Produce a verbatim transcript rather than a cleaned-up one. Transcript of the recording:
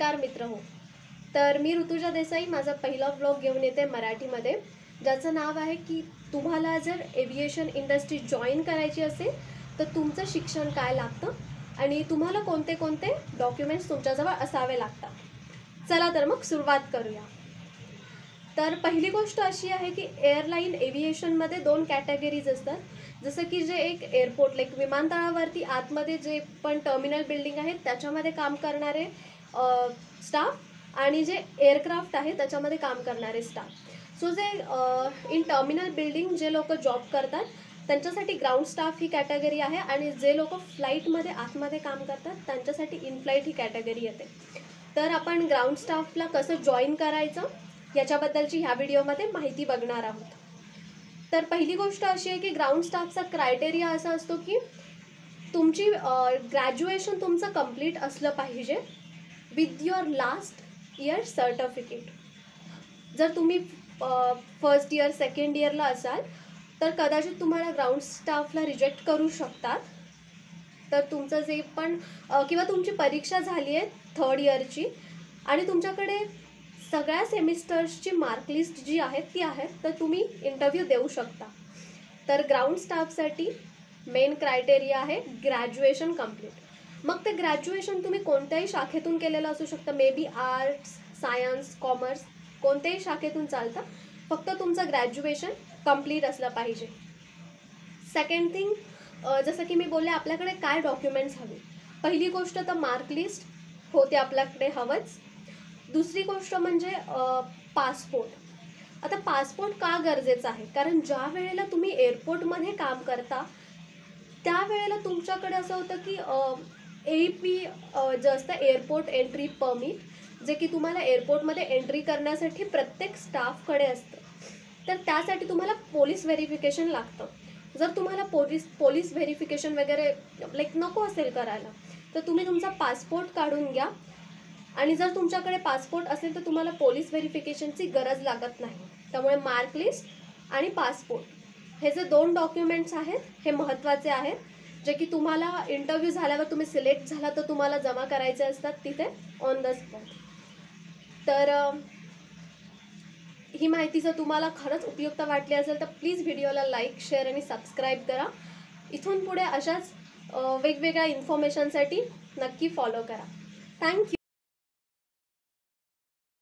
नमस्कार मित्र हो. तर मी ऋतुजा देसाई माझा पहिला व्लॉग घेऊन येते मराठीमध्ये, ज्याचं नाव आहे की तुम्हाला जर एव्हिएशन इंडस्ट्री जॉईन करायची असेल तर तुमचं शिक्षण काय लागतं आणि तुम्हाला कोणते कोणते डॉक्युमेंट्स तुमच्याजवळ असावे लागतात. चला तर मग सुरुवात करूया. तर पहिली गोष्ट अशी आहे की एअरलाईन एव्हिएशनमध्ये दोन कॅटेगरीज असतात. जसं की जे एक एअरपोर्ट लाईक विमानतळावरती आतमध्ये जे पण टर्मिनल बिल्डिंग आहेत त्याच्यामध्ये काम करणारे स्टाफ आणि जे एअरक्राफ्ट आहे त्याच्यामध्ये काम करणारे स्टाफ. सो जे इन टर्मिनल बिल्डिंग जे लोक जॉब करतात त्यांच्यासाठी ग्राउंड स्टाफ ही कॅटेगरी आहे आणि जे लोक फ्लाईटमध्ये आतमध्ये काम करतात त्यांच्यासाठी इन फ्लाईट ही कॅटेगरी येते. तर आपण ग्राउंड स्टाफला कसं जॉईन करायचं याच्याबद्दलची ह्या व्हिडिओमध्ये माहिती बघणार आहोत. तर पहिली गोष्ट अशी आहे की ग्राउंड स्टाफचा क्रायटेरिया असा असतो की तुमची ग्रॅज्युएशन तुमचं कंप्लीट असलं पाहिजे with your last year certificate. जर तुम्ही फर्स्ट इयर सेकंड इयरला असाल तर कदाचित तुम्हाला ग्राउंड स्टाफला रिजेक्ट करू शकतात. तर तुमचं जे पण किंवा तुमची परीक्षा झाली आहे थर्ड इयरची आणि तुमच्याकडे सगळ्या सेमिस्टर्सची मार्कलिस्ट जी आहे ती आहे तर तुम्ही इंटरव्ह्यू देऊ शकता. तर ग्राउंड स्टाफसाठी मेन क्रायटेरिया आहे ग्रॅज्युएशन कंप्लीट. मग ते ग्रॅज्युएशन तुम्ही कोणत्याही शाखेतून केलेलं असू शकतं, may be arts, science, commerce, कोणत्याही शाखेतून चालतं, फक्त तुमचं ग्रॅज्युएशन कंप्लीट असलं पाहिजे. सेकंड थिंग, जसं की मी बोलले आपल्याकडे काय डॉक्युमेंट्स हवे. पहिली गोष्ट तर मार्कलिस्ट होते आपल्याकडे हवंच. दुसरी गोष्ट म्हणजे पासपोर्ट. आता पासपोर्ट का गरजेचा आहे, कारण ज्या वेळेला तुम्ही एअरपोर्टमध्ये काम करता त्यावेळेला तुमच्याकडे असं होतं की ए पी जे असतं एअरपोर्ट एंट्री परमिट, जे की तुम्हाला एअरपोर्टमध्ये एंट्री करण्यासाठी प्रत्येक स्टाफकडे असतं. तर त्यासाठी तुम्हाला पोलीस व्हेरिफिकेशन लागतं. जर तुम्हाला पोलीस पोलीस व्हेरिफिकेशन वगैरे लाईक नको असेल करायला तर तुम्ही तुमचा पासपोर्ट काढून घ्या आणि जर तुमच्याकडे पासपोर्ट असेल तर तुम्हाला पोलीस व्हेरिफिकेशनची गरज लागत नाही. त्यामुळे मार्कलिस्ट आणि पासपोर्ट हे जे दोन डॉक्युमेंट्स आहेत हे महत्त्वाचे आहेत, जे की तुम्हाला इंटरव्ह्यू झाल्यावर तुम्ही सिलेक्ट झाला तर तुम्हाला जमा करायचे असतात तिथे ऑन द स्पॉट. तर ही माहिती जर तुम्हाला खरंच उपयुक्त वाटली असेल तर प्लीज व्हिडिओला लाईक, शेअर आणि सबस्क्राईब करा. इथून पुढे अशाच वेगवेगळ्या इन्फॉर्मेशनसाठी नक्की फॉलो करा. थँक्यू.